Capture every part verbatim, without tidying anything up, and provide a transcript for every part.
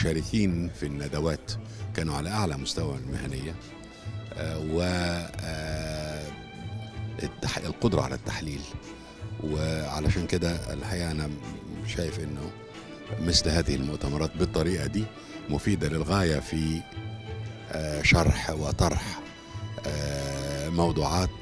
المشاركين في الندوات كانوا على أعلى مستوى المهنية، والقدرة على التحليل. وعلشان كده الحقيقة أنا شايف أنه مثل هذه المؤتمرات بالطريقة دي مفيدة للغاية في شرح وطرح موضوعات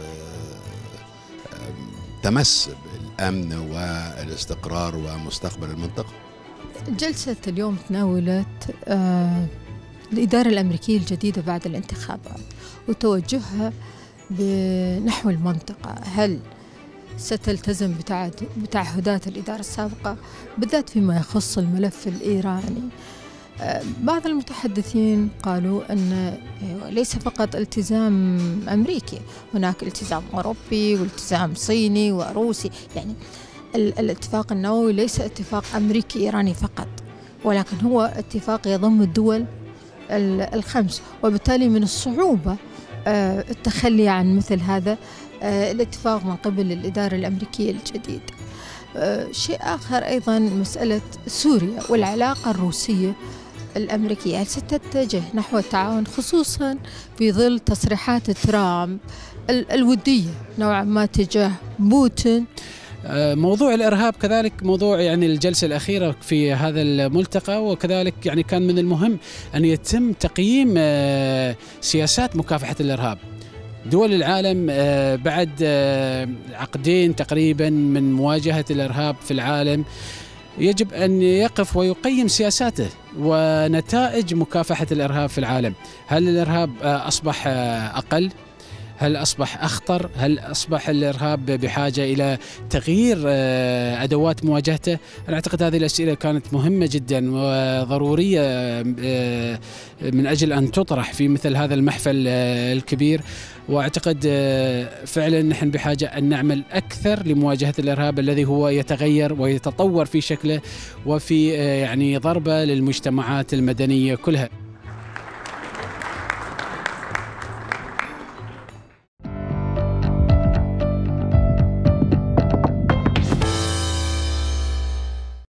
تمس الأمن والاستقرار ومستقبل المنطقة. جلسة اليوم تناولت آه الإدارة الأمريكية الجديدة بعد الانتخابات وتوجهها نحو المنطقة. هل ستلتزم بتعهدات الإدارة السابقة بالذات فيما يخص الملف الإيراني؟ بعض المتحدثين قالوا أن ليس فقط التزام أمريكي، هناك التزام أوروبي والتزام صيني وروسي. يعني الاتفاق النووي ليس اتفاق أمريكي إيراني فقط، ولكن هو اتفاق يضم الدول الخمس، وبالتالي من الصعوبة التخلي عن مثل هذا الاتفاق من قبل الإدارة الأمريكية الجديدة. شيء آخر أيضا مسألة سوريا والعلاقة الروسية الأمريكية، هل ستتجه نحو التعاون خصوصا في ظل تصريحات ترامب الودية نوعا ما تجاه بوتين؟ موضوع الإرهاب كذلك موضوع يعني الجلسة الأخيرة في هذا الملتقى، وكذلك يعني كان من المهم أن يتم تقييم سياسات مكافحة الإرهاب. دول العالم بعد عقدين تقريبا من مواجهة الإرهاب في العالم يجب أن يقف ويقيم سياساته ونتائج مكافحة الإرهاب في العالم. هل الإرهاب أصبح أقل؟ هل أصبح أخطر؟ هل أصبح الإرهاب بحاجة إلى تغيير أدوات مواجهته؟ أنا أعتقد هذه الأسئلة كانت مهمة جدا وضرورية من أجل أن تطرح في مثل هذا المحفل الكبير. وأعتقد فعلا نحن بحاجة أن نعمل أكثر لمواجهة الإرهاب الذي هو يتغير ويتطور في شكله وفي يعني ضربة للمجتمعات المدنية كلها.